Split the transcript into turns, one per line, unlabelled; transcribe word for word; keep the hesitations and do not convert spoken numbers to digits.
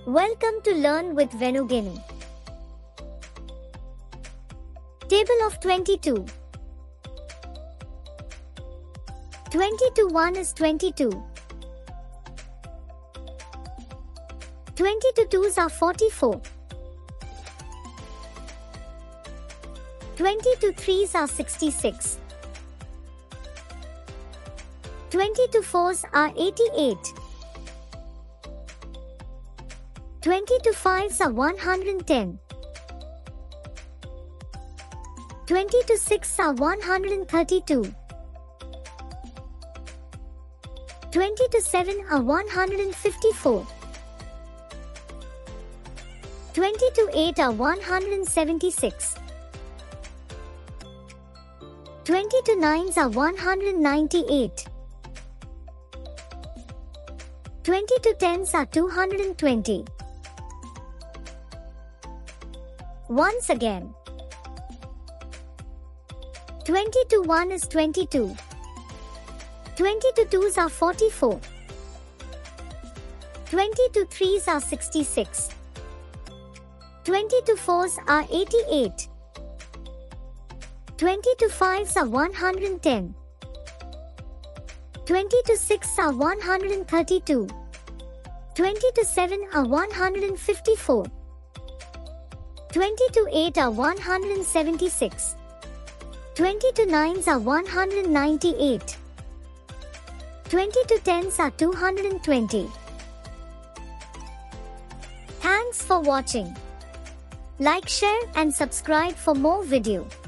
Welcome to Learn with Venugini. Table of twenty-two. twenty to one is twenty-two. twenty to twos are forty-four. twenty to threes are sixty-six. twenty to fours are eighty-eight. twenty to fives are one hundred ten. twenty to six are one hundred thirty-two. twenty to seven are one hundred fifty-four. twenty to eight are one hundred seventy-six. twenty to nines are one hundred ninety-eight. twenty to tens are two hundred twenty. Once again. twenty to one is twenty-two. twenty to twos are forty-four. twenty to threes are sixty-six. twenty to fours are eighty-eight. twenty to fives are one hundred ten. twenty to six are one hundred thirty-two. twenty to seven are one hundred fifty-four. twenty to eight are one hundred seventy-six. twenty to nines are one hundred ninety-eight. twenty to tens are two hundred twenty. Thanks for watching. Like, share and subscribe for more video.